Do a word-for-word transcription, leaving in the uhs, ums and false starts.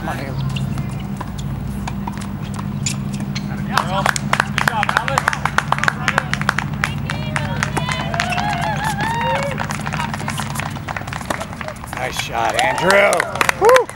Come on, Haley. Good job, Alex. Nice shot, Andrew. Woo.